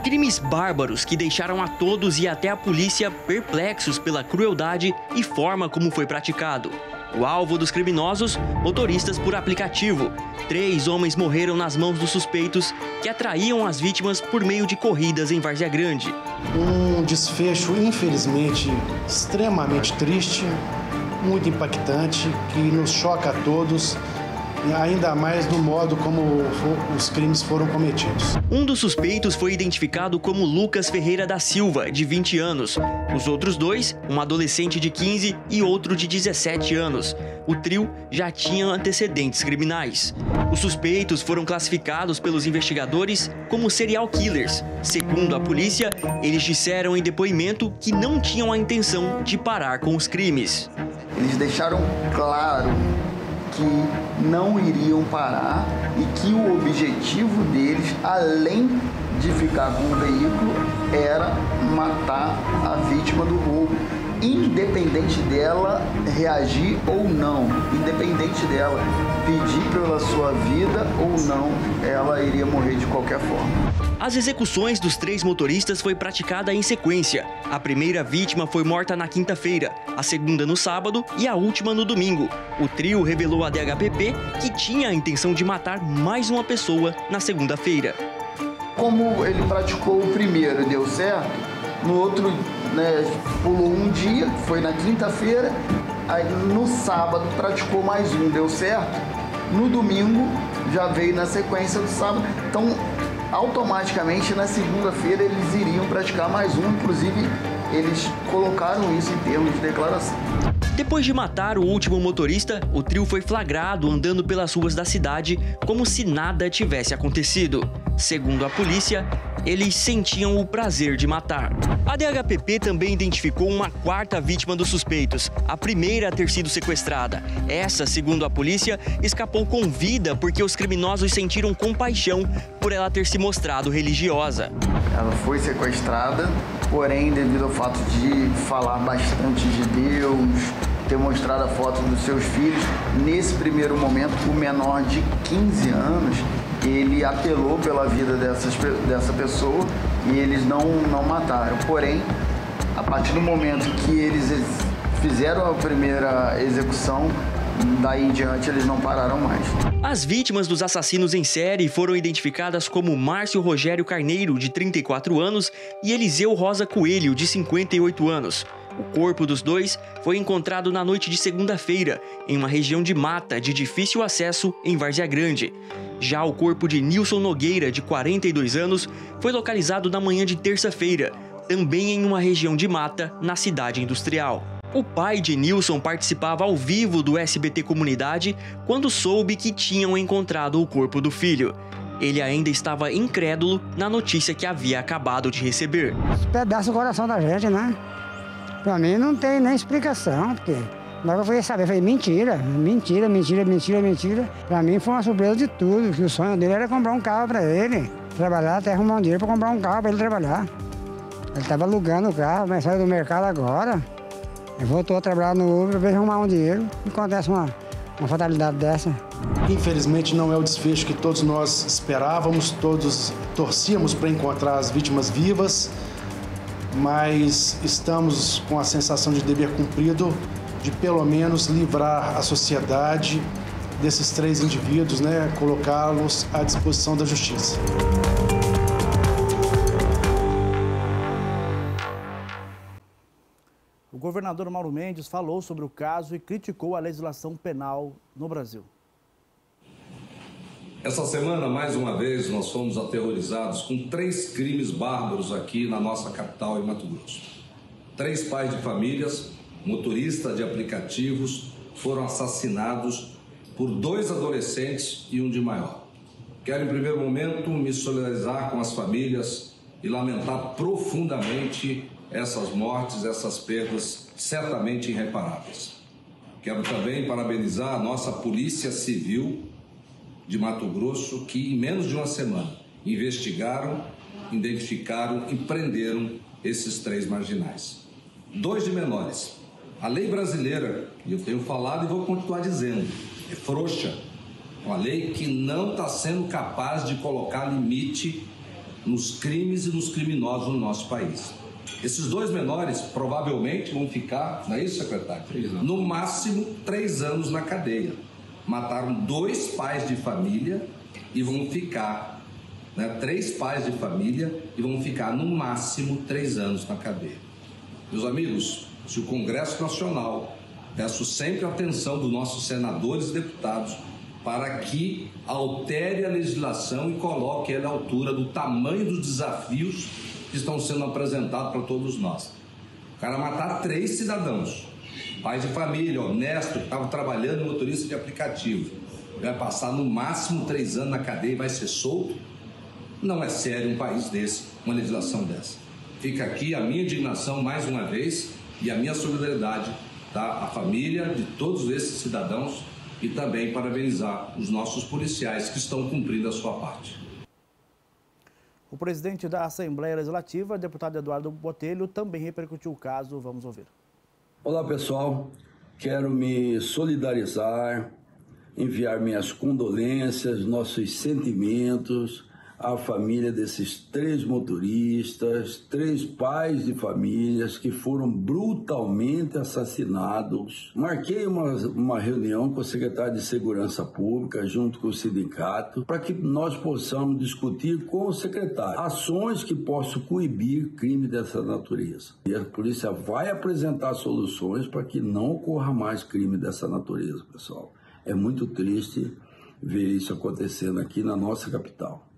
Crimes bárbaros que deixaram a todos e até a polícia perplexos pela crueldade e forma como foi praticado. O alvo dos criminosos, motoristas por aplicativo. 3 homens morreram nas mãos dos suspeitos que atraíam as vítimas por meio de corridas em Várzea Grande. Um desfecho, infelizmente, extremamente triste, muito impactante, que nos choca a todos, e ainda mais no modo como os crimes foram cometidos. Um dos suspeitos foi identificado como Lucas Ferreira da Silva, de 20 anos. Os outros 2, um adolescente de 15 e outro de 17 anos. O trio já tinha antecedentes criminais. Os suspeitos foram classificados pelos investigadores como serial killers. Segundo a polícia, eles disseram em depoimento que não tinham a intenção de parar com os crimes. Eles deixaram claro que não iriam parar e que o objetivo deles, além de ficar com o veículo, era matar a vítima do roubo, independente dela reagir ou não, independente dela pedir pela sua vida ou não, ela iria morrer de qualquer forma. As execuções dos 3 motoristas foi praticada em sequência. A primeira vítima foi morta na quinta-feira, a segunda no sábado e a última no domingo. O trio revelou à DHPP que tinha a intenção de matar mais uma pessoa na segunda-feira. Como ele praticou o primeiro e deu certo, no outro, pulou um dia, foi na quinta-feira, aí no sábado praticou mais um, deu certo, no domingo já veio na sequência do sábado, então automaticamente na segunda-feira eles iriam praticar mais um, inclusive eles colocaram isso em termos de declaração. Depois de matar o último motorista, o trio foi flagrado andando pelas ruas da cidade como se nada tivesse acontecido. Segundo a polícia, eles sentiam o prazer de matar. A DHPP também identificou uma 4ª vítima dos suspeitos, a primeira a ter sido sequestrada. Essa, segundo a polícia, escapou com vida porque os criminosos sentiram compaixão por ela ter se mostrado religiosa. Ela foi sequestrada, porém, devido ao fato de falar bastante de Deus, ter mostrado a foto dos seus filhos, nesse primeiro momento, o menor de 15 anos, ele apelou pela vida dessa pessoa e eles não mataram. Porém, a partir do momento que eles fizeram a primeira execução, daí em diante eles não pararam mais. As vítimas dos assassinos em série foram identificadas como Márcio Rogério Carneiro, de 34 anos, e Eliseu Rosa Coelho, de 58 anos. O corpo dos 2 foi encontrado na noite de segunda-feira, em uma região de mata de difícil acesso em Várzea Grande. Já o corpo de Nilson Nogueira, de 42 anos, foi localizado na manhã de terça-feira, também em uma região de mata na cidade industrial. O pai de Nilson participava ao vivo do SBT Comunidade quando soube que tinham encontrado o corpo do filho. Ele ainda estava incrédulo na notícia que havia acabado de receber. Pedaça o coração da gente, né? Pra mim não tem nem explicação, porque na hora que eu fui saber, eu falei, mentira. Pra mim foi uma surpresa de tudo, que o sonho dele era comprar um carro pra ele, trabalhar até arrumar um dinheiro pra comprar um carro pra ele trabalhar. Ele estava alugando o carro, mas saiu do mercado agora. Ele voltou a trabalhar no Uber para arrumar um dinheiro e acontece uma fatalidade dessa. Infelizmente não é o desfecho que todos nós esperávamos, todos torcíamos para encontrar as vítimas vivas, mas estamos com a sensação de dever cumprido de pelo menos livrar a sociedade desses 3 indivíduos, colocá-los à disposição da justiça. O governador Mauro Mendes falou sobre o caso e criticou a legislação penal no Brasil. Essa semana, mais uma vez, nós fomos aterrorizados com 3 crimes bárbaros aqui na nossa capital, em Mato Grosso. 3 pais de famílias, motoristas de aplicativos, foram assassinados por 2 adolescentes e um de maior. Quero, em primeiro momento, me solidarizar com as famílias e lamentar profundamente essas mortes, essas perdas certamente irreparáveis. Quero também parabenizar a nossa Polícia Civil de Mato Grosso, que em menos de uma semana investigaram, identificaram e prenderam esses 3 marginais. 2 de menores. A lei brasileira, e eu tenho falado e vou continuar dizendo, é frouxa. Uma lei que não está sendo capaz de colocar limite nos crimes e nos criminosos no nosso país. Esses 2 menores provavelmente vão ficar, não é isso, secretário? No máximo 3 anos na cadeia. Mataram 2 pais de família e vão ficar, 3 pais de família e vão ficar no máximo 3 anos na cadeia. Meus amigos, se o Congresso Nacional, peço sempre a atenção dos nossos senadores e deputados para que altere a legislação e coloque ela à altura do tamanho dos desafios que estão sendo apresentados para todos nós. O cara matar 3 cidadãos, pais de família, honesto, que estavam trabalhando, motorista de aplicativo, vai passar no máximo 3 anos na cadeia e vai ser solto? Não é sério um país desse, uma legislação dessa. Fica aqui a minha indignação mais uma vez e a minha solidariedade, à família de todos esses cidadãos e também parabenizar os nossos policiais que estão cumprindo a sua parte. O presidente da Assembleia Legislativa, deputado Eduardo Botelho, também repercutiu o caso. Vamos ouvir. Olá, pessoal. Quero me solidarizar, enviar minhas condolências, nossos sentimentos à família desses 3 motoristas, 3 pais de famílias que foram brutalmente assassinados. Marquei uma reunião com o secretário de Segurança Pública, junto com o sindicato, para que nós possamos discutir com o secretário ações que possam coibir crime dessa natureza. E a polícia vai apresentar soluções para que não ocorra mais crime dessa natureza, pessoal. É muito triste ver isso acontecendo aqui na nossa capital.